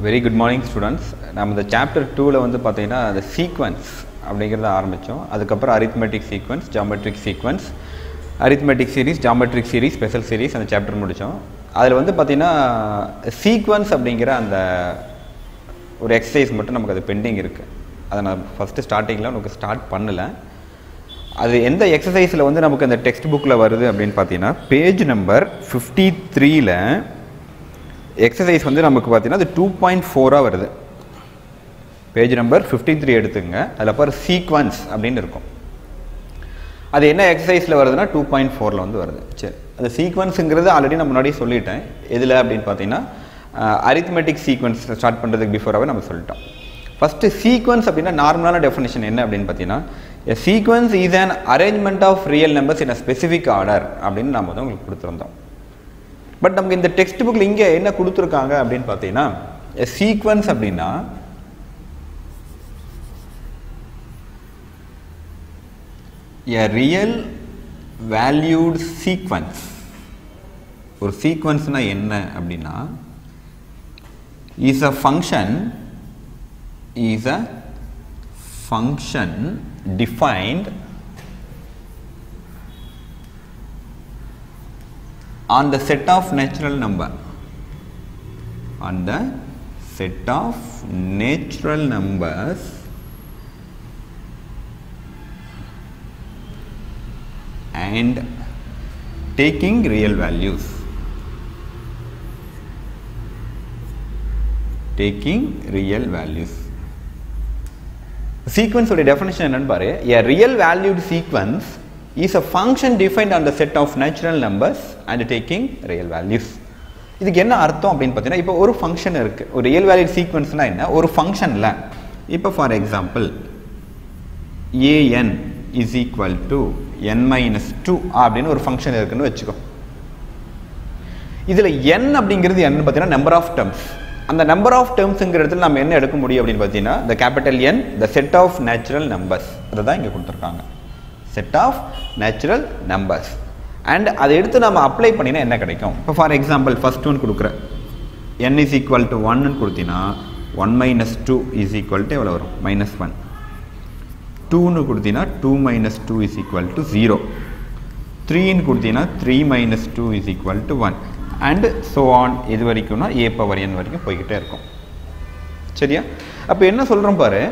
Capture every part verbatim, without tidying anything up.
Very good morning students. நம்ம இந்த chapter two ல வந்து பாத்தீங்கன்னா the sequence அப்படிங்கறத ஆரம்பிச்சோம். அதுக்கு அப்புறம் arithmetic sequence, geometric sequence, arithmetic series, geometric series, special series அந்த chapter முடிச்சோம். அதுல வந்து பாத்தீங்கன்னா sequence அப்படிங்கற அந்த ஒரு exercise மட்டும் நமக்கு அது பெண்டிங் இருக்கு. அத நான் ஃபர்ஸ்ட் ஸ்டார்டிங்ல உங்களுக்கு ஸ்டார்ட் பண்ணல. அது எந்த எக்சர்சைஸ்ல வந்து நமக்கு அந்த டெக்ஸ்ட் புக்ல வருது அப்படினு பாத்தீங்கன்னா பேஜ் நம்பர் fifty-three ல எக்ஸசைஸ் வந்து நமக்கு பார்த்தீங்கன்னா அது two point four ஆ வருது. பேஜ் நம்பர் fifty-three எடுத்துங்க. அதில் பாரு சீக்வன்ஸ் அப்படின்னு இருக்கும். அது என்ன எக்ஸசைஸில் வருதுன்னா two point four ல வந்து வருது. சரி, அது சீக்வன்ஸுங்கிறது ஆல்ரெடி நான் முன்னாடி சொல்லிட்டேன். எதில் அப்படின்னு பார்த்தீங்கன்னா அரித்மெட்டிக் சீக்வன்ஸ் ஸ்டார்ட் பண்ணுறதுக்கு பிஃபோராகவே நம்ம சொல்லிட்டோம். ஃபஸ்ட்டு சீக்வன்ஸ் அப்படின்னா நார்மலான டெஃபினேஷன் என்ன அப்படின்னு பார்த்தீங்கன்னா a sequence is an arrangement of real numbers in a specific order அப்படின்னு நம்ம வந்து உங்களுக்கு கொடுத்துருந்தோம். பட் நமக்கு இந்த டெக்ஸ்ட் புக்ல இங்க என்ன கொடுத்துருக்காங்க அப்படின்னு பார்த்தீங்கன்னா சீக்வன்ஸ் அப்படின்னா a real valued sequence. ஒரு சீக்வன்ஸ்னா என்ன அப்படின்னா is a function is a function defined on the set of natural number on the set of natural numbers and taking real values taking real values sequence oda definition enna nu paru a real valued sequence is a function defined on the set of natural numbers and taking real values. இதுக்கு என்ன அர்த்தம் அப்படின்னு பார்த்தீங்கன்னா இப்போ ஒரு function இருக்கு. ஒரு real valued சீக்வன்ஸ்னா என்ன? ஒரு ஃபங்க்ஷன்ல இப்போ for example an is equal to n minus two அப்படின்னு ஒரு ஃபங்க்ஷன் இருக்குன்னு வச்சுக்கோ. இதுல n அப்படிங்கிறது என்னன்னு பார்த்தீங்கன்னா நம்பர் ஆஃப் டேர்ம்ஸ். அந்த நம்பர் ஆஃப் டேர்ம்ஸ்ங்கிற இடத்துல நம்ம என்ன எடுக்க முடியும் அப்படின்னு பார்த்தீங்கன்னா the capital N the set of natural numbers அதை தான் இங்கே கொடுத்துருக்காங்க. set of natural numbers and அதை எடுத்து நம்ம அப்ளை பண்ணினா என்ன கிடைக்கும்? இப்போ ஃபார் எக்ஸாம்பிள் ஃபர்ஸ்ட் ஒன் கொடுக்குறேன் n is equal to one ன்னு கொடுத்தீங்கன்னா one minus two is equal to எவ்வளோ வரும்? minus one. two ன்னு கொடுத்தீங்கன்னா two minus two is equal to zero. three ன்னு கொடுத்தீங்கன்னா three minus two is equal to one and so on. இது வரைக்கும்னா a power n வரைக்கும் போய்கிட்டே இருக்கும். சரியா? அப்போ என்ன சொல்கிறோம் பாரு,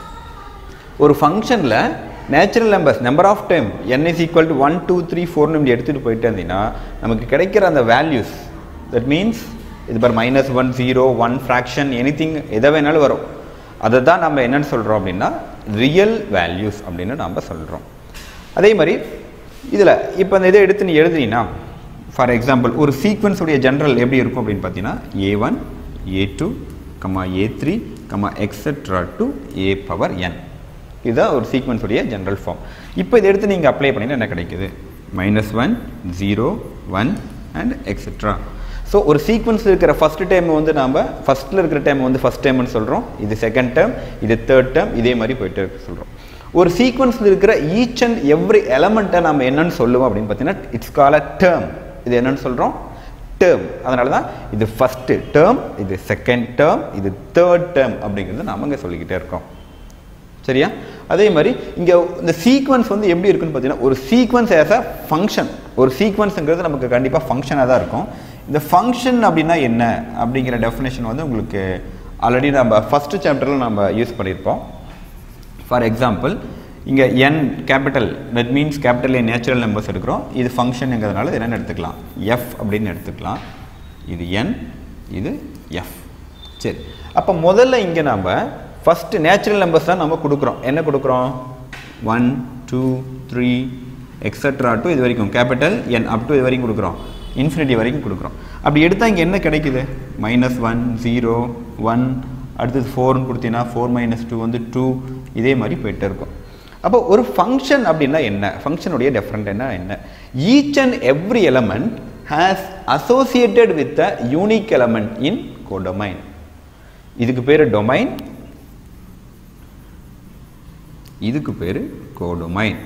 ஒரு ஃபங்க்ஷனில் natural numbers number of time n is equal to one two three four ன்னு எடுத்துகிட்டு போயிட்டு இருந்தீங்கன்னா நமக்கு கிடைக்கிற அந்த வேல்யூஸ் தட் மீன்ஸ் இது பார் minus one zero one fraction anything எதை வேணாலும் வரும். அதை தான் நம்ம என்னென்னு சொல்கிறோம் அப்படின்னா ரியல் வேல்யூஸ் அப்படின்னு நம்ம சொல்கிறோம். அதே மாதிரி இதில் இப்போ அந்த இதை எடுத்து நீ எழுதுனீங்கன்னா ஃபார் எக்ஸாம்பிள் ஒரு சீக்வன்ஸ் உடைய ஜென்ரல் எப்படி இருக்கும் அப்படின்னு பார்த்தீங்கன்னா A one A two comma A three comma etcetera to A power N. இதுதான் ஒரு சீக்வன்ஸ் உடைய ஜென்ரல் ஃபார்ம். இப்போ இதை எடுத்து நீங்கள் அப்ளை பண்ணிங்கன்னா என்ன கிடைக்குது? Minus one zero one and etcetera. So ஒரு சீக்வன்ஸில் இருக்கிற ஃபர்ஸ்ட் டைம் வந்து நாம் ஃபர்ஸ்ட்டில் இருக்கிற டைம் வந்து ஃபர்ஸ்ட் டைம்னு சொல்கிறோம். இது செகண்ட் டேர்ம், இது தேர்ட் டேர்ம், இதே மாதிரி போயிட்டு இருக்க சொல்கிறோம். ஒரு சீக்வன்ஸில் இருக்கிற ஈச் அண்ட் எவ்ரி எலமெண்ட்டை நம்ம என்னன்னு சொல்லுவோம் அப்படின்னு பார்த்தீங்கன்னா இட்ஸ் கால் அ டேர்ம். இது என்னன்னு சொல்கிறோம்? டேர்ம். அதனால தான் இது ஃபஸ்ட்டு டேர்ம், இது செகண்ட் டேர்ம், இது தேர்ட் டேர்ம் அப்படிங்கிறது நாம் இங்கே சொல்லிக்கிட்டே இருக்கோம். சரியா? அதே மாதிரி இங்கே இந்த சீக்வன்ஸ் வந்து எப்படி இருக்குன்னு பார்த்தீங்கன்னா ஒரு சீக்வன்ஸ் ஆஸ் அ ஃபங்க்ஷன். ஒரு சீக்வன்ஸுங்கிறது நமக்கு கண்டிப்பாக ஃபங்க்ஷனாக தான் இருக்கும். இந்த ஃபங்க்ஷன் அப்படின்னா என்ன அப்படிங்கிற டெஃபினேஷன் வந்து உங்களுக்கு ஆல்ரெடி நம்ம ஃபஸ்ட்டு சாப்டரில் நம்ம யூஸ் பண்ணியிருப்போம். ஃபார் எக்ஸாம்பிள் இங்கே n capital that means capital N natural numbers எடுக்கிறோம். இது ஃபங்க்ஷனுங்கிறதுனால இது என்னென்னு எடுத்துக்கலாம்? f அப்படின்னு எடுத்துக்கலாம். இது n, இது f. சரி, அப்போ முதல்ல இங்கே நம்ம ஃபஸ்ட்டு நேச்சுரல் நம்பர்ஸ் தான் நம்ம கொடுக்குறோம். என்ன கொடுக்குறோம்? One two three etcetera to இது வரைக்கும் கேபிட்டல் என் அப் டு இது வரைக்கும் கொடுக்குறோம், இன்ஃபினிட்டி வரைக்கும் கொடுக்குறோம். அப்படி எடுத்தால் இங்கே என்ன கிடைக்குது? மைனஸ் ஒன் ஜீரோ ஒன் அடுத்தது ஃபோர்னு கொடுத்தீங்கன்னா ஃபோர் மைனஸ் டூ வந்து டூ இதே மாதிரி போயிட்டே இருக்கும். அப்போ ஒரு ஃபங்க்ஷன் அப்படின்னா என்ன? ஃபங்க்ஷனுடைய டிஃப்ரெண்ட் என்ன என்ன each and every element has associated with a unique element in codomain. இதுக்கு பேர் டொமைன், இதுக்கு பேர் கோடொமைன்.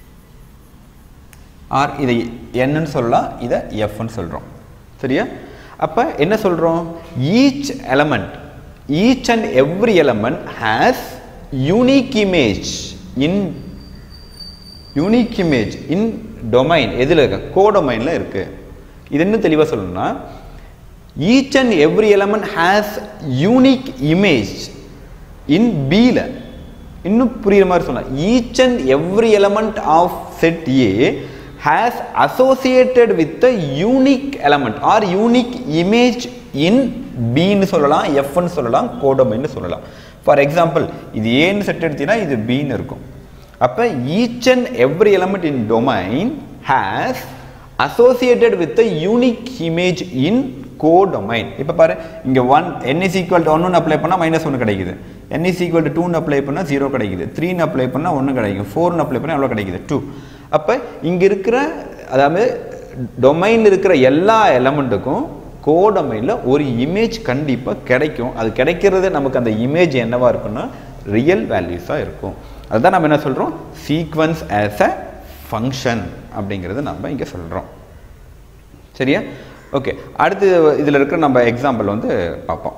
ஆர் இதை என்னன்னு சொல்லலாம், இதை எஃப்னு சொல்கிறோம். சரியா? அப்போ என்ன சொல்கிறோம், each element each and every element has unique image in unique image in domain. எதில் இருக்கு, கோடொமைனில் இருக்கு. இது இன்னும் தெளிவாக சொல்லணும்னா each and every element has unique image in B ல. இன்னும் புரியுற மாதிரி சொன்னால் each and every element of set A has associated with the unique element or unique image in B ன்னு சொல்லலாம், F ன்னு சொல்லலாம், கோடொமைன்னு சொல்லலாம். ஃபார் எக்ஸாம்பிள் இது ஏன்னு செட் எடுத்தீங்கன்னா இது பின்னு இருக்கும். அப்போ each and every element in domain has associated with the unique image in codomain. இப்போ பாரு இங்கே one n is equal to ஒன்று அப்ளை பண்ணால் மைனஸ் ஒன்று கிடைக்குது, n is equal to டூன்னு அப்ளை பண்ணால் ஜீரோ கிடைக்குது, த்ரீன்னு அப்ளை பண்ணால் ஒன்று கிடைக்கும், ஃபோர்னு அப்ளை பண்ணால் எவ்வளோ கிடைக்குது, டூ. அப்போ இங்கே இருக்கிற அதாவது டொமைனில் இருக்கிற எல்லா எலமெண்ட்டுக்கும் கோடொமைனில் ஒரு இமேஜ் கண்டிப்பாக கிடைக்கும். அது கிடைக்கிறது நமக்கு அந்த இமேஜ் என்னவாக இருக்குன்னா ரியல் வேல்யூஸாக இருக்கும். அதுதான் நம்ம என்ன சொல்கிறோம், சீக்வன்ஸ் ஆஸ் அ ஃபங்க்ஷன் அப்படிங்கிறது நம்ம இங்கே சொல்கிறோம். சரியா? ஓகே, அடுத்து இதில் இருக்கிற நம்ம எக்ஸாம்பிள் வந்து பார்ப்போம்.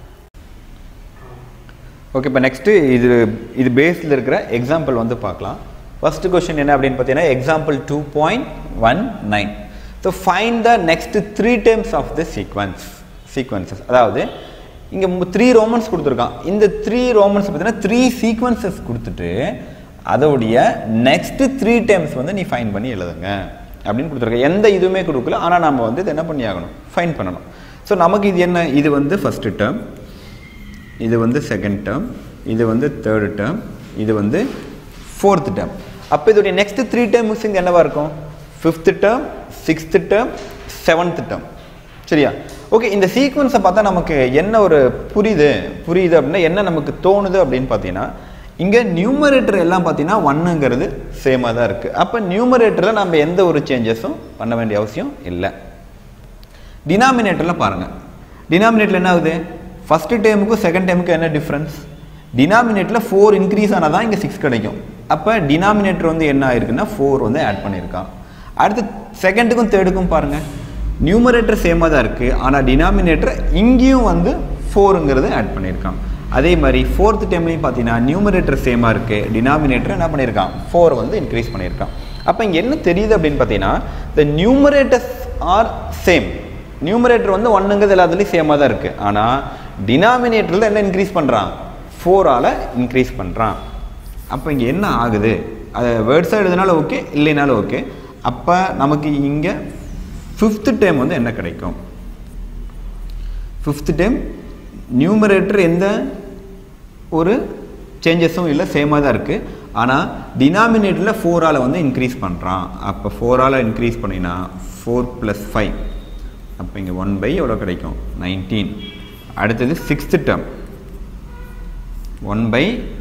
ஓகே, இப்போ நெக்ஸ்ட்டு இது இது பேஸில் இருக்கிற எக்ஸாம்பிள் வந்து பார்க்கலாம். ஃபர்ஸ்ட் கொஸ்டின் என்ன அப்படின்னு பார்த்தீங்கன்னா example two point one nine. So find the next three terms of the sequence sequences. அதாவது இங்கே த்ரீ ரோமன்ஸ் கொடுத்துருக்கான். இந்த த்ரீ ரோமன்ஸ் பார்த்தீங்கன்னா த்ரீ சீக்வன்சஸ் கொடுத்துட்டு அதோடைய நெக்ஸ்ட் த்ரீ டேர்ம்ஸ் வந்து நீ ஃபைன் பண்ணி எழுதுங்க அப்படின்னு கொடுத்துருக்கேன். எந்த இதுவுமே கொடுக்கல, ஆனால் நம்ம வந்து இது என்ன பண்ணி ஆகணும், ஃபைன் பண்ணணும். ஸோ நமக்கு இது என்ன, இது வந்து ஃபஸ்ட்டு டேர்ம், இது வந்து செகண்ட் டேர்ம், இது வந்து தேர்டு டேர்ம், இது வந்து ஃபோர்த் டேர்ம். அப்போ இதோடைய நெக்ஸ்ட் த்ரீ டேர்ம்ஸ் இங்கே என்னவா இருக்கும், fifth term, sixth term, seventh term. சரியா? ஓகே, இந்த சீக்வன்ஸை பார்த்தா நமக்கு என்ன ஒரு புரியுது புரியுது அப்படின்னா என்ன நமக்கு தோணுது அப்படின்னு பார்த்தீங்கன்னா இங்கே நியூமரேட்டர் எல்லாம் பார்த்தீங்கன்னா ஒன்னுங்கிறது சேமாக தான் இருக்குது. அப்போ நியூமரேட்டரில் நம்ம எந்த ஒரு சேஞ்சஸும் பண்ண வேண்டிய அவசியம் இல்லை. டினாமினேட்டரில் பாருங்கள், டினாமினேட்டரில் என்ன ஆகுது, ஃபஸ்ட்டு டேமுக்கும் செகண்ட் டேமுக்கும் என்ன டிஃப்ரென்ஸ், டினாமினேட்டரில் ஃபோர் இன்க்ரீஸ் ஆனால் தான் இங்கே சிக்ஸ் கிடைக்கும். அப்போ டினாமினேட்டர் வந்து என்ன ஆயிருக்குன்னா ஃபோர் வந்து ஆட் பண்ணியிருக்கான். அடுத்து செகண்டுக்கும் தேர்டுக்கும் பாருங்கள், நியூமரேட்டர் சேமாக தான் இருக்குது, ஆனால் டினாமினேட்டர் இங்கேயும் வந்து ஃபோருங்கிறது ஆட் பண்ணியிருக்கான். அதே மாதிரி ஃபோர்த் டைம்லையும் பார்த்தீங்கன்னா நியூமரேட்டர் சேமாக இருக்குது, டினாமினேட்டர் என்ன பண்ணியிருக்கான், ஃபோர் வந்து இன்க்ரீஸ் பண்ணியிருக்கான். அப்போ இங்கே என்ன தெரியுது அப்படின்னு பார்த்தீங்கன்னா the numerators are same. Numerator வந்து ஒன்றுங்கிறது எல்லாத்துலேயும் சேமாக தான் இருக்குது, ஆனால் டினாமினேட்டரில் என்ன இன்க்ரீஸ் பண்ணுறான், ஃபோரால் இன்க்ரீஸ் பண்ணுறான். அப்போ இங்கே என்ன ஆகுது, அதை வேர்ட்ஸாக எழுதினாலும் ஓகே, இல்லைனாலும் ஓகே. அப்போ நமக்கு இங்கே ஃபிஃப்த் டைம் வந்து என்ன கிடைக்கும், ஃபிஃப்த் டைம் நியூமரேட்டர் எந்த ஒரு சேஞ்சஸும் இல்லை, சேமாக தான் இருக்குது, ஆனால் டினாமினேட்டரில் ஃபோரால் வந்து இன்க்ரீஸ் பண்ணுறான். அப்போ ஃபோரால் இன்க்ரீஸ் பண்ணினா ஃபோர் ப்ளஸ் ஃபைவ், அப்போ இங்கே ஒன் பை எவ்வளோ கிடைக்கும், நைன்டீன். அடுத்தது sixth term, one by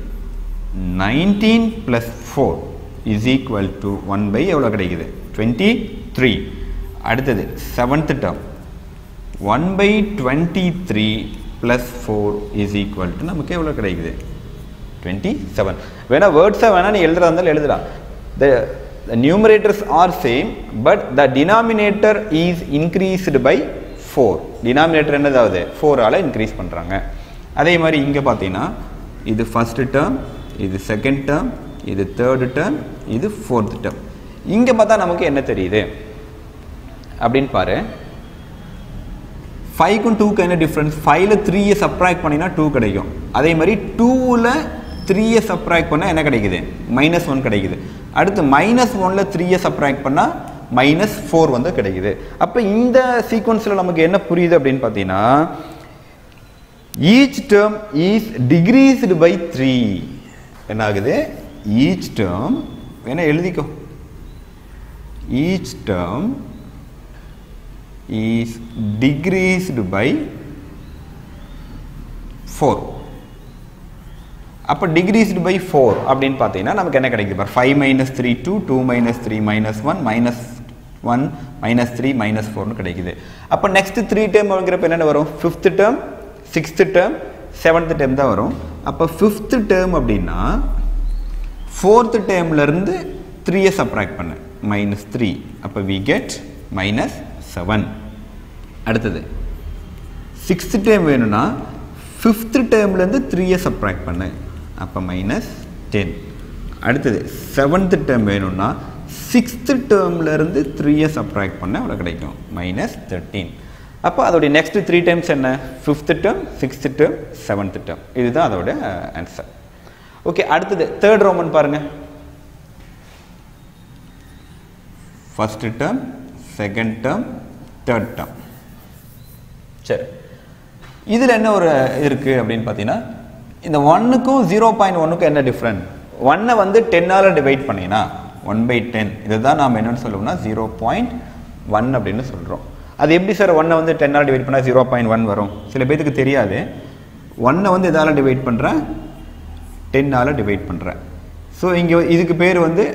nineteen plus four is equal to one by எவ்வளோ கிடைக்குது, டுவெண்ட்டி த்ரீ. அடுத்தது seventh term, one by twenty three plus four is equal to நமக்கு எவ்வளோ கிடைக்குது, டுவெண்ட்டி செவன். வேணா வேர்ட்ஸாக வேணா நீ எழுதுறா இருந்தாலும் எழுதுறா. The numerators are same but the denominator is increased by four. Denominator என்னதாவது ஃபோரால் இன்க்ரீஸ் பண்ணுறாங்க. அதே மாதிரி இங்கே பார்த்தீங்கன்னா இது ஃபஸ்ட்டு டேர்ம், இது செகண்ட் டேர்ம், இது தேர்டு டேர்ம், இது ஃபோர்த் டேர்ம். இங்கே பார்த்தா நமக்கு என்ன தெரியுது அப்படின்னு பாரு, ஃபைவ்க்கும் டூக்கு என்ன டிஃப்ரென்ஸ், ஃபைவ்ல த்ரீயை சப்ராக்ட் பண்ணினா டூ கிடைக்கும். அதே மாதிரி டூவில் த்ரீயை சப்ராக்ட் பண்ணால் என்ன கிடைக்குது, மைனஸ் ஒன் கிடைக்குது. அடுத்து மைனஸ் ஒனில் த்ரீயை சப்ராக்ட் பண்ணால் மைனஸ் ஃபோர் வந்து கிடைக்குது. அப்போ இந்த சீக்வன்ஸில் நமக்கு என்ன புரியுது அப்படின்னு பார்த்தீங்கன்னா each term is decreased by three. என்ன ஆகுது, ஈச் டேர்ம் வேணா எழுதிக்கோ, each term is decreased by four. அப்போ decreased by four அப்படின்னு பார்த்தீங்கன்னா நமக்கு என்ன கிடைக்குது பார், five minus three two, two minus three minus one, minus one minus three minus ஃபோர்னு கிடைக்குது. அப்போ நெக்ஸ்ட் த்ரீ டேர்ம் அப்படிங்கிறப்ப என்னென்ன வரும், fifth term, sixth term, seventh term தான் வரும். அப்போ ஃபிஃப்த் டேர்ம் அப்படின்னா ஃபோர்த் டேர்ம்லேருந்து த்ரீயை சப்ராக்ட் பண்ண மைனஸ் த்ரீ, அப்போ வி கெட் மைனஸ் செவன். அடுத்தது சிக்ஸ்த் டேர்ம் வேணும்னா ஃபிஃப்த் டேர்ம்லேருந்து த்ரீயை சப்ராக்ட் பண்ணு, அப்போ மைனஸ் டென். அடுத்தது செவன்த் டேர்ம் வேணும்னா சிக்ஸ்த் டேர்ம்லேருந்து த்ரீயை சப்ராக்ட் பண்ண அவ்வளோ கிடைக்கும், மைனஸ் தேர்ட்டீன். அப்போ அதோடைய நெக்ஸ்ட் த்ரீ டேர்ம்ஸ் என்ன? Fifth term, sixth term, seventh term. இதுதான் அதோட ஆன்சர். ஓகே, அடுத்தது தேர்ட் ரோமன் பாருங்க. First term, second term, third term. சரி, இதில் என்ன ஒரு இருக்குது அப்படின்னு பார்த்தீங்கன்னா, இந்த ஒன்னுக்கும் ஜீரோ பாயிண்ட் ஒன்னுக்கும் என்ன டிஃப்ரெண்ட்? ஒன்னை வந்து டென்னால் டிவைட் பண்ணினா ஒன் பை டென், இதை தான் நாம் என்னென்னு சொல்லுவோம்னா ஜீரோ பாயிண்ட் ஒன் அப்படின்னு சொல்கிறோம். அது எப்படி சார் ஒன்னை வந்து டென்னால் டிவைட் பண்ணால் ஜீரோ பாயிண்ட் ஒன் வரும்? சில பேருக்கு தெரியாது. ஒன்னை வந்து எதால் டிவைட் பண்ணுறேன்? டென்னால் டிவைட் பண்ணுறேன். ஸோ இங்கே இதுக்கு பேர் வந்து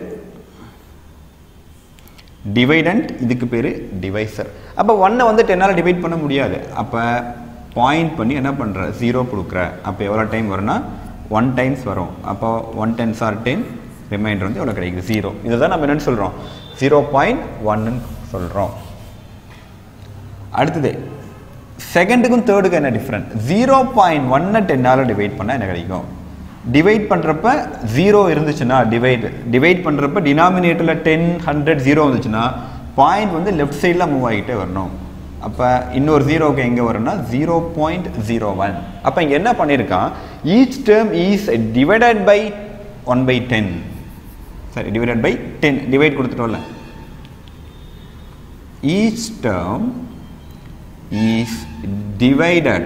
டிவைடண்ட், இதுக்கு பேர் டிவைசர். அப்போ ஒன்னை வந்து டென்னால் டிவைட் பண்ண முடியாது. அப்போ பாயிண்ட் பண்ணி என்ன பண்ணுற? ஜீரோ கொடுக்குற. அப்போ எவ்வளோ டைம் வரும்னா ஒன் டைம்ஸ் வரும். அப்போ one tens are ten, remainder வந்து எவ்வளோ கிடைக்குது? ஜீரோ. இதை தான் நம்ம என்னென்னு சொல்கிறோம்? ஜீரோ பாயிண்ட் ஒன்னு சொல்கிறோம். அடுத்தது செகண்டுக்கும் தேர்டுக்கும் என்ன டிஃப்ரெண்ட்? ஜீரோ பாயிண்ட் ஒன்னை டென்னால் டிவைட் பண்ணால் என்ன கிடைக்கும்? டிவைட் பண்ணுறப்ப ஜீரோ இருந்துச்சுன்னா, டிவைட் டிவைட் பண்ணுறப்ப டினாமினேட்டரில் டென், ஹண்ட்ரட், ஜீரோ வந்துச்சுன்னா பாயிண்ட் வந்து லெஃப்ட் சைடில் மூவ் ஆகிட்டே வரணும். அப்போ இன்னொரு ஜீரோவுக்கு எங்கே வரும்னா ஜீரோ பாயிண்ட் ஜீரோ ஒன். அப்போ இங்கே என்ன பண்ணியிருக்கான்? Each term is divided by one by ten. சரி, டிவைடட் பை டென், டிவைட் கொடுத்துட்டோம்ல. Each term is divided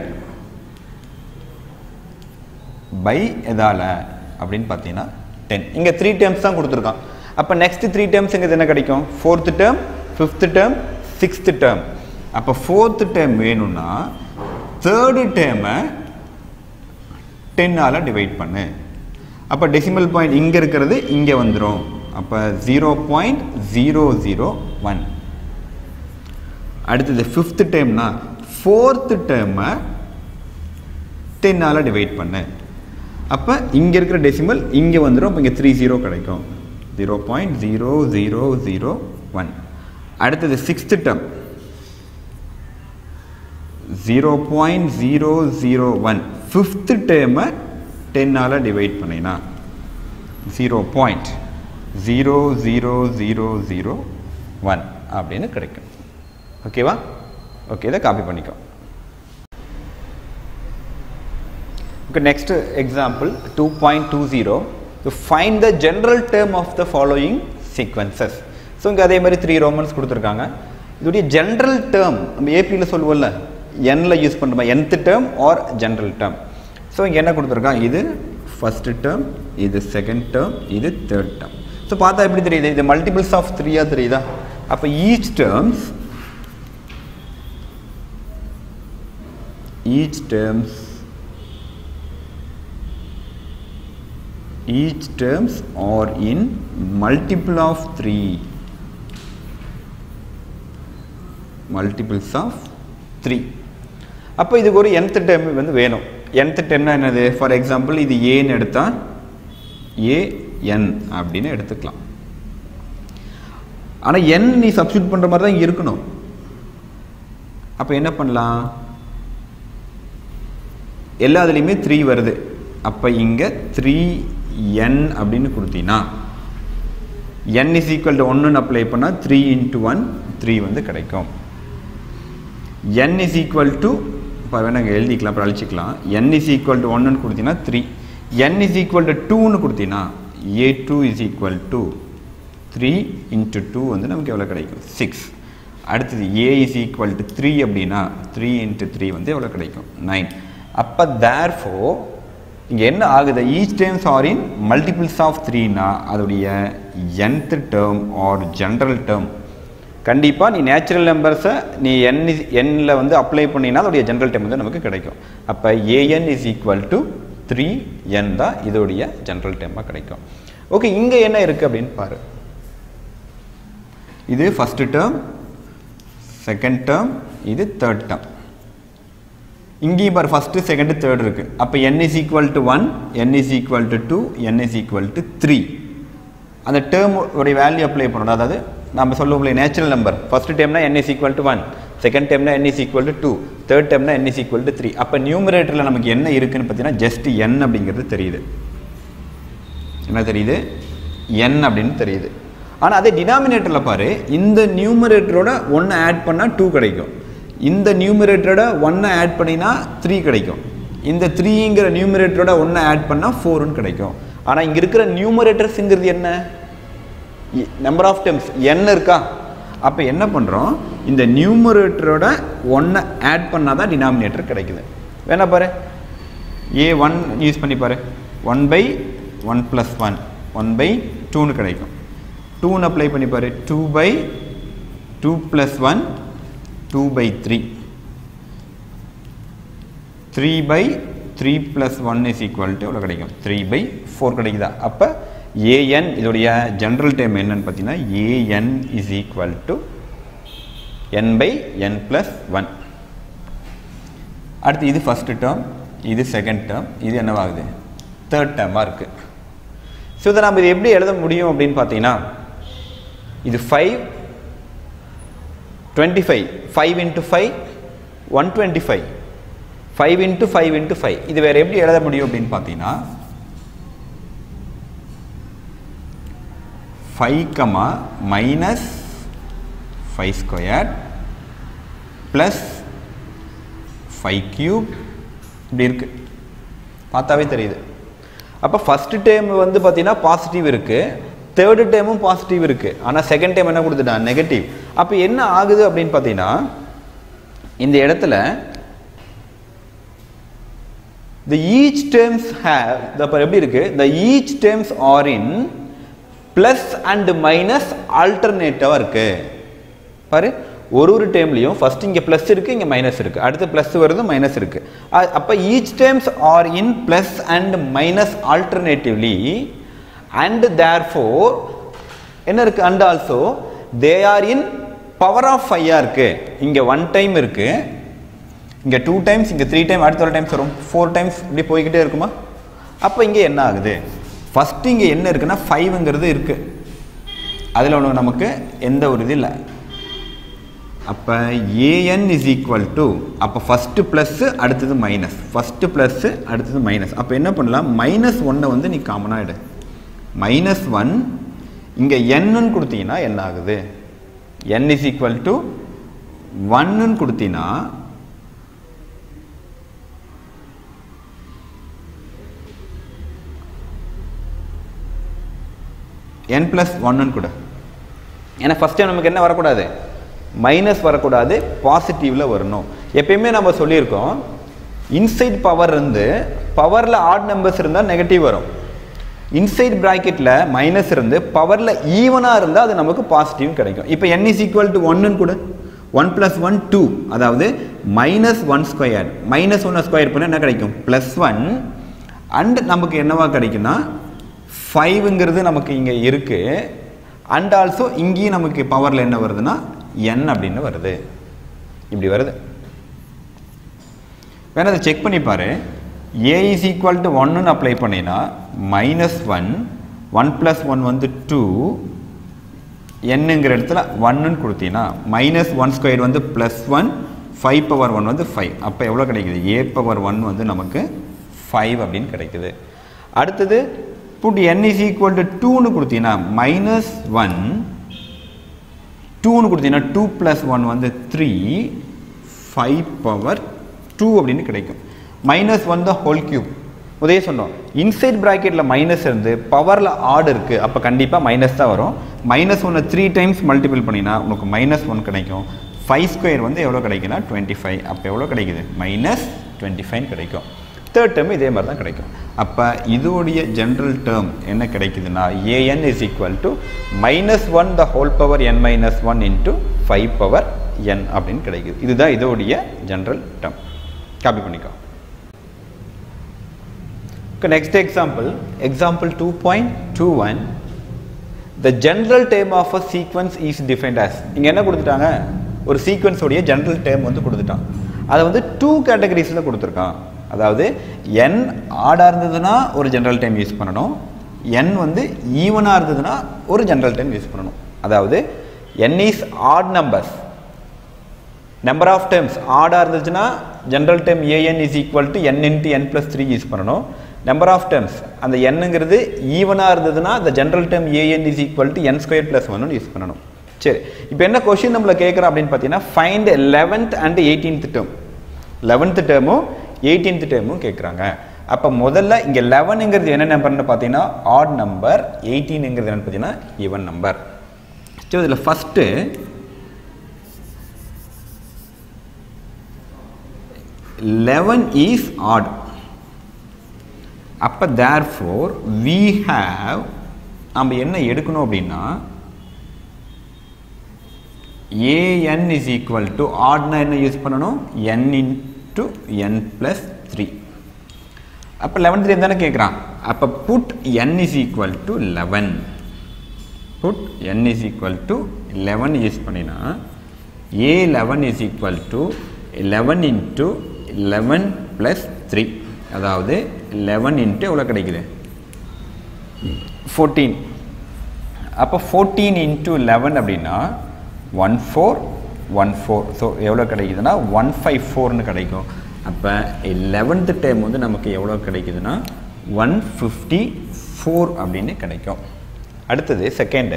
by எதால அப்படின்னு பார்த்தீங்கன்னா டென். இங்கே த்ரீ டேர்ம்ஸ் தான் கொடுத்துருக்கான். அப்போ நெக்ஸ்ட் த்ரீ டேர்ம்ஸ் இங்கே என்ன கிடைக்கும்? Fourth term, fifth term, sixth term. அப்போ ஃபோர்த்து டேர்ம் வேணும்னா தேர்டு டேர்மை டென்னால் டிவைட் பண்ணு. அப்போ டெசிமல் பாயிண்ட் இங்கே இருக்கிறது இங்கே வந்துடும். அப்போ zero point zero zero one. அடுத்தது ஃபிஃப்த் டேர்ம்னா ஃபோர்த்து டேர்மை டென்னால் டிவைட் பண்ணு. அப்போ இங்கே இருக்கிற டெசிமல் இங்கே வந்துடும். அப்போ இங்கே த்ரீ ஜீரோ கிடைக்கும். Zero point zero zero zero one. அடுத்தது sixth term zero point zero zero one. Fifth டேர்மை டென்னால் டிவைட் பண்ணினா zero point zero zero zero zero one அப்படின்னு கிடைக்கும். ஓகேவா? ஓகே, இதை காப்பி பண்ணிக்கோ. Okay, next example two point two zero. To find the general term of the following sequences. So இங்கே அதே மாதிரி த்ரீ ரோமன்ஸ் கொடுத்துருக்காங்க. இதோடைய ஜென்ரல் டேர்ம் நம்ம ஏபியில் சொல்லுவோம்ல, என்ல யூஸ் பண்ணுறோமா, nth term or general term. So இங்கே என்ன கொடுத்துருக்கான்? இது ஃபர்ஸ்ட் டேர்ம், இது செகண்ட் டேர்ம், இது தேர்ட் டேர்ம். ஸோ பார்த்தா எப்படி தெரியுது? இது மல்டிபிள்ஸ் ஆஃப் த்ரீயாக தெரியுதா? அப்போ each terms each terms each terms are in multiple of three, multiples of three. அப்போ இதுக்கு ஒரு nth டேர்ம் வந்து வேணும். nth டேர்ம்னா என்னது? ஃபார் எக்ஸாம்பிள் இது ஏன்னு எடுத்தால் ஏஎன் அப்படின்னு எடுத்துக்கலாம். ஆனால் என் நீ சப்ஸ்டியூட் பண்ணுற மாதிரி தான் இருக்கணும். அப்போ என்ன பண்ணலாம்? எல்லாத்துலேயுமே த்ரீ வருது. அப்போ இங்கே த்ரீ என் அப்படின்னு கொடுத்தீங்கன்னா n இஸ் ஈக்குவல் டு ஒன்னு அப்ளை பண்ணால் த்ரீ இன்ட்டு ஒன் த்ரீ வந்து கிடைக்கும். n இஸ் ஈக்குவல் டு இப்போ வேணா இங்கே எழுதிக்கலாம், அப்புறம் அழிச்சிக்கலாம். n இஸ் ஈக்குவல் டு ஒன்னு கொடுத்தீங்கன்னா three, n is equal to டூன்னு கொடுத்தீங்கன்னா A two is equal to three into two வந்து நமக்கு எவ்வளோ கிடைக்கும்? சிக்ஸ். அடுத்தது A is equal to three அப்படின்னா த்ரீ இன்ட்டு த்ரீ வந்து எவ்வளோ கிடைக்கும்? நைன். அப்போ தேர்ஃபோர் இங்கே என்ன ஆகுது? Each terms are in multiples of த்ரீனா அதோடைய nth term or general term. கண்டிப்பாக நீ நேச்சுரல் நம்பர்ஸை நீ என் எண்ணில் வந்து அப்ளை பண்ணினா அதோடைய ஜென்ரல் டேர்ம் வந்து நமக்கு கிடைக்கும். அப்போ AN is equal to three N தான் இதோடைய ஜென்ரல் டேர்மாக கிடைக்கும். ஓகே, இங்கே என்ன இருக்குது அப்படின்னு பாரு. இது ஃபஸ்ட்டு டேர்ம், செகண்ட் டேர்ம், இது தேர்ட் டேர்ம். இங்கேயும் பாரு ஃபஸ்ட்டு செகண்டு தேர்ட் இருக்குது. அப்போ n is equal to one, n is equal to two, n is equal to three. அந்த டேர்ம் உடைய வேல்யூ அப்ளை பண்ணணும். அதாவது நம்ம சொல்லுவோம்ல natural number, first term n is equal to one, second term n is equal to two, third டேர்ம்னா n is equal to three. அப்போ நியூமரேட்டரில் நமக்கு என்ன இருக்குன்னு பார்த்தீங்கன்னா ஜஸ்ட் n அப்படிங்கிறது தெரியுது. என்ன தெரியுது? n அப்படின்னு தெரியுது. ஆனால் அதே டினாமினேட்டரில் பாரு, இந்த நியூமரேட்டரோட ஒன்று ஆட் பண்ணால் டூ கிடைக்கும், இந்த நியூமரேட்டரோட ஒன்றை ஆட் பண்ணினா த்ரீ கிடைக்கும், இந்த த்ரீங்கிற நியூமரேட்டரோட ஒன்றை ஆட் பண்ணால் ஃபோர்னு கிடைக்கும். ஆனால் இங்கே இருக்கிற நியூமரேட்டர்ஸுங்கிறது என்ன? நம்பர் ஆஃப் டேர்ம்ஸ் n இருக்கா? அப்போ என்ன பண்ணுறோம், இந்த நியூமரேட்டரோட ஒன்றை ஆட் பண்ணால் தான் டினாமினேட்டர் கிடைக்குது. வேணா பாரு, ஏ ஒன் யூஸ் பண்ணி பாரு, one by one plus one one by டூன்னு கிடைக்கும். டூன்னு அப்ளை பண்ணி பாரு, two by two plus one two by three, three by three plus one is equal to எவ்வளோ கிடைக்கும்? த்ரீ பை ஃபோர் கிடைக்குதா? அப்போ ஏஎன் இதோடைய ஜென்ரல் டேர்ம் என்னன்னு பார்த்தீங்கன்னா AN is equal to N by N plus one. அடுத்து இது ஃபஸ்ட்டு டேர்ம், இது செகண்ட் டேர்ம், இது என்னவாகுது? தேர்ட் டேர்மாக இருக்குது. ஸோ இதை நம்ம இது எப்படி எழுத முடியும் அப்படின்னு பார்த்தீங்கன்னா, இது five twenty five five into five one twenty five five into five into five இது வேறு எப்படி எழுத முடியும் அப்படின்னு பார்த்தீங்கன்னா, five comma minus five square plus five cube இப்படி இருக்குது, பார்த்தாவே தெரியுது. அப்போ ஃபஸ்ட்டு டேர்ம் வந்து பார்த்தீங்கன்னா பாசிட்டிவ் இருக்குது, தேர்டு டேர்மும் பாசிட்டிவ் இருக்குது, ஆனால் செகண்ட் டேர்ம் என்ன கொடுத்துட்டான்? நெகட்டிவ். அப்போ என்ன ஆகுது அப்படின்னு பார்த்தீங்கன்னா, இந்த இடத்துல the each terms have the எப்படி இருக்கு? the each terms are in plus and minus alternative இருக்கு பாரு. ஒரு ஒரு டேர்ம்லையும் ஃபர்ஸ்ட் இங்கே ப்ளஸ் இருக்குது, இங்கே மைனஸ் இருக்குது, அடுத்து ப்ளஸ் வருது, மைனஸ் இருக்குது. அப்போ each terms are in plus and minus alternatively and therefore என்ன இருக்குது? And also they are in power of ஃபைவாக இருக்குது. இங்கே ஒன் டைம் இருக்குது, இங்கே டூ டைம்ஸ், இங்கே த்ரீ டைம், அடுத்த ஒரு டைம்ஸ் வரும், ஃபோர் டைம்ஸ் இப்படி போய்கிட்டே இருக்குமா? அப்போ இங்கே என்ன ஆகுது? ஃபஸ்ட்டு இங்கே என்ன இருக்குன்னா ஃபைவ்ங்கிறது இருக்குது, அதில் ஒன்று நமக்கு எந்த ஒரு இது இல்லை. அப்போ ஏஎன் இஸ் ஈக்குவல் டு, அப்போ ஃபஸ்ட்டு ப்ளஸ்ஸு அடுத்தது மைனஸ், ஃபஸ்ட்டு ப்ளஸ்ஸு அடுத்தது மைனஸ். அப்போ என்ன பண்ணலாம்? மைனஸ் ஒன்னை வந்து நீ காமனாக எடு, மைனஸ் ஒன் இங்கே என்னன்னு கொடுத்தீங்கன்னா என்ன ஆகுது? என் இஸ் ஈக்குவல் டு ஒன்னு கொடுத்தீங்கன்னா n plus ஒன்னு கூட. ஏன்னா ஃபஸ்ட் டைம் நமக்கு என்ன வரக்கூடாது? மைனஸ் வரக்கூடாது, பாசிட்டிவில் வரணும். எப்பயுமே நம்ம சொல்லியிருக்கோம், இன்சைட் பவர் இருந்து பவரில் ஆட் நம்பர்ஸ் இருந்தால் நெகட்டிவ் வரும், இன்சைட் ப்ராக்கெட்டில் மைனஸ் இருந்து பவரில் ஈவனாக இருந்தால் அது நமக்கு பாசிட்டிவ் கிடைக்கும். இப்போ n இஸ் ஈக்குவல் டு ஒன்னு கூட, ஒன் ப்ளஸ் ஒன் டூ, அதாவது மைனஸ் ஒன் ஸ்கொயர், மைனஸ் ஒன்னை ஸ்கொயர் பண்ணால் என்ன கிடைக்கும்? Plus one. அண்ட் நமக்கு என்னவா கிடைக்குன்னா ஃபைவ்ங்கிறது நமக்கு இங்கே இருக்குது, அண்ட் ஆல்சோ இங்கேயும் நமக்கு பவரில் என்ன வருதுன்னா n அப்படின்னு வருது, இப்படி வருது. வேணா அதை செக் பண்ணி பாரு. a இஸ் ஈக்குவல் டு ஒன்னு அப்ளை பண்ணினா minus one, one plus one வந்து டூ, என்னங்கிற இடத்துல ஒன்னு கொடுத்தீங்கன்னா மைனஸ் ஒன் ஸ்கொயர் வந்து plus one, five power one வந்து ஃபைவ். அப்போ எவ்வளோ கிடைக்குது? ஏ பவர் ஒன் வந்து நமக்கு ஃபைவ் அப்படின்னு கிடைக்குது. அடுத்தது put n is equal to டூன்னு கொடுத்தீங்கன்னா மைனஸ் ஒன், டூன்னு கொடுத்தீங்கன்னா டூ ப்ளஸ் ஒன் வந்து த்ரீ, ஃபைவ் பவர் டூ அப்படின்னு கிடைக்கும். மைனஸ் ஒன் தான் ஹோல் கியூப். உதய சொன்னோம், இன்சைட் ப்ராக்கெட்டில் மைனஸ் இருந்து பவரில் ஆட் இருக்குது, அப்போ கண்டிப்பாக மைனஸ் தான் வரும். மைனஸ் ஒன்னை த்ரீ டைம்ஸ் மல்டிபிள் பண்ணினா உனக்கு மைனஸ் ஒன் கிடைக்கும். ஃபைவ் ஸ்கொயர் வந்து எவ்வளோ கிடைக்குன்னா டுவெண்ட்டி ஃபைவ். அப்போ எவ்வளோ கிடைக்குது? மைனஸ் டுவெண்ட்டி ஃபைவ் கிடைக்கும். தேர்ட் டேர்ம் இதே மாதிரி தான் கிடைக்கும். அப்போ இதோடைய ஜென்ரல் டேர்ம் என்ன கிடைக்குதுன்னா AN is equal to minus one the whole power N minus one into five power N அப்படின்னு கிடைக்குது. இதுதான் இதோடைய ஜென்ரல் டேர்ம். காப்பி பண்ணிக்கோ. Next example, example two point two one. The general term of a sequence is defined as. இங்கே என்ன கொடுத்துட்டாங்க? ஒரு சீக்வன்ஸோடைய ஜென்ரல் டேர்ம் வந்து கொடுத்துட்டான். அதை வந்து டூ கேட்டகரிஸில் கொடுத்துருக்கான். அதாவது n ஆடாக இருந்ததுன்னா ஒரு ஜென்ரல் டைம் யூஸ் பண்ணணும், n வந்து ஈவனாக இருந்ததுன்னா ஒரு ஜென்ரல் டைம் யூஸ் பண்ணணும். அதாவது n is odd numbers, number of terms ஆடாக இருந்துச்சுன்னா general term AN is equal to N into N plus three use பண்ணணும். நம்பர் ஆஃப் டேர்ம்ஸ் அந்த என்னங்கிறது ஈவனாக இருந்ததுன்னா the general term an is equal to n square plus one use பண்ணணும். சரி, இப்போ என்ன கொஸ்டின் நம்மளை கேட்குறோம் அப்படின்னு பார்த்தீங்கன்னா find eleventh and eighteenth term. Eleventh டேர்மும் எயிட்டீன்த் டேர்மும் கேட்குறாங்க. அப்போ முதல்ல இங்கே லெவனுங்கிறது என்ன நம்பர்னு பார்த்தீங்கன்னா ஆட் நம்பர், எயிட்டீனுங்கிறது என்னன்னு பார்த்தீங்கன்னா ஈவன் நம்பர். ஸோ இதில் ஃபஸ்ட்டு லெவன் இஸ் ஆட். அப்போ therefore we have நம்ம என்ன எடுக்கணும் அப்படின்னா an is equal to oddனா என்ன யூஸ் பண்ணணும் n into n plus three. அப்போ லெவன் த்ரீ தானே கேட்குறான். அப்போ put n is equal to eleven. put n is equal to eleven use பண்ணினா a eleven is equal to eleven into eleven plus three. அதாவது eleven into எவ்வளோ கிடைக்குது fourteen. அப்போ fourteen into eleven அப்படின்னா one four one four. So எவ்வளோ கிடைக்குதுன்னா one fifty-four னு கிடைக்கும். அப்போ eleventh டைம் வந்து நமக்கு எவ்வளோ கிடைக்குதுன்னா one fifty-four அப்படின்னு கிடைக்கும். அடுத்தது செகண்டு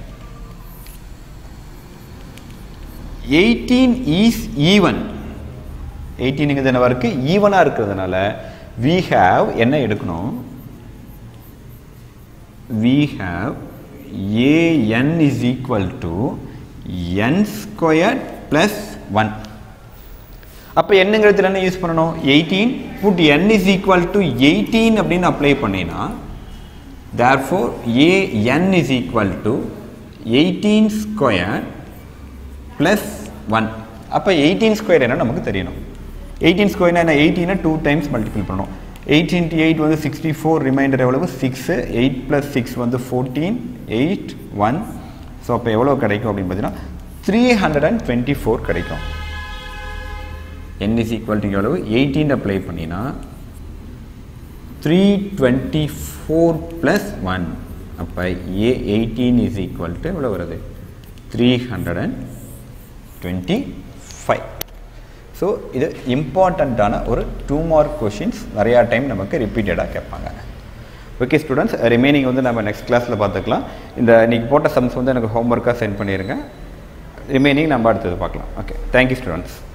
eighteen is even. எயிட்டீனுங்கிறது என்ன இருக்கு ஈவனாக இருக்கிறதுனால we have என்ன எடுக்கணும் we have an is equal to n squared plus one. அப்போ என்னங்கிறது என்ன யூஸ் பண்ணணும் eighteen. put n is equal to eighteen அப்படின்னு அப்ளை பண்ணினா therefore an is equal to eighteen squared plus one. அப்போ eighteen squared என்ன நமக்கு தெரியணும். eighteen squared என்ன eighteen two times multiple பண்ணணும். eight into eight வந்து sixty-four, ரிமைண்டர் எவ்வளவு six, eight plus six வந்து fourteen, eight, one. ஸோ அப்போ எவ்வளோ கிடைக்கும் அப்படின்னு பார்த்தீங்கன்னா three hundred twenty-four கிடைக்கும். n is equal to எவ்வளவு eighteen அப்ளை பண்ணினா three twenty-four plus one. அப்போ a eighteen is equal to எவ்வளோ வருது three hundred twenty-five. ஸோ இது இம்பார்ட்டண்ட்டான ஒரு டூ மார்க் கொஷின்ஸ் நிறையா டைம் நமக்கு ரிப்பீட்டடாக கேட்பாங்க. ஓகே ஸ்டூடெண்ட்ஸ், ரிமைனிங் வந்து நம்ம நெக்ஸ்ட் கிளாஸில் பார்த்துக்கலாம். இந்த இன்றைக்கி போட்ட சம்ஸ் வந்து எனக்கு ஹோம்ஒர்க்காக சென்ட் பண்ணிடுங்க. ரிமைனிங் நம்ம அடுத்தது பார்க்கலாம். Okay, thank you students.